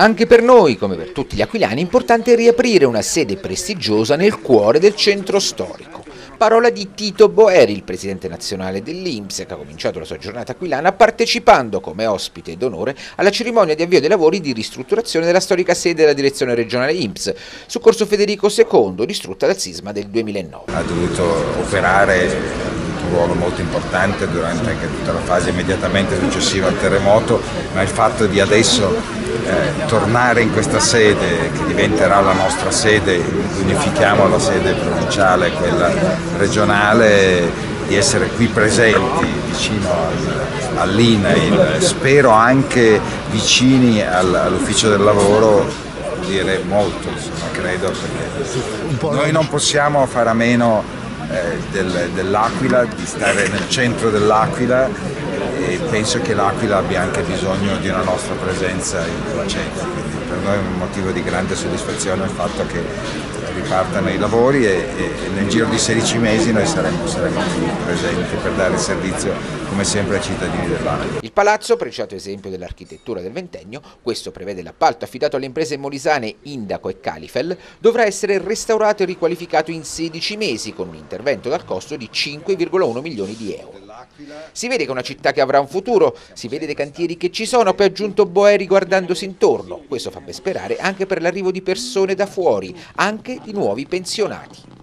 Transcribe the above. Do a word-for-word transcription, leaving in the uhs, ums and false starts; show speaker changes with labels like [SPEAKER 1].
[SPEAKER 1] Anche per noi, come per tutti gli aquilani, è importante riaprire una sede prestigiosa nel cuore del centro storico. Parola di Tito Boeri, il presidente nazionale dell'I N P S, che ha cominciato la sua giornata aquilana partecipando come ospite d'onore alla cerimonia di avvio dei lavori di ristrutturazione della storica sede della direzione regionale I N P S, su Corso Federico secondo, distrutta dal sisma del duemilanove.
[SPEAKER 2] Ha dovuto operare un ruolo molto importante durante anche tutta la fase immediatamente successiva al terremoto, ma il fatto di adesso eh, tornare in questa sede, che diventerà la nostra sede, unifichiamo la sede provinciale e quella regionale, di essere qui presenti vicino all'I N A I L, spero anche vicini all'ufficio del lavoro, vuol dire molto, insomma, credo, perché noi non possiamo fare a meno Del, dell'Aquila, di stare nel centro dell'Aquila, e penso che l'Aquila abbia anche bisogno di una nostra presenza in quel centro, quindi per noi è un motivo di grande soddisfazione il fatto che ripartano i lavori e, e nel giro di sedici mesi noi saremo, saremo qui presenti per dare il servizio come sempre ai cittadini dell'Aquila.
[SPEAKER 1] Il palazzo, preciato esempio dell'architettura del ventennio, questo prevede l'appalto affidato alle imprese molisane Indaco e Califel, dovrà essere restaurato e riqualificato in sedici mesi con un intervento dal costo di cinque virgola uno milioni di euro. Si vede che è una città che avrà un futuro, si vede dei cantieri che ci sono, poi ha aggiunto Boeri guardandosi intorno. Questo fa ben sperare anche per l'arrivo di persone da fuori, anche di nuovi pensionati.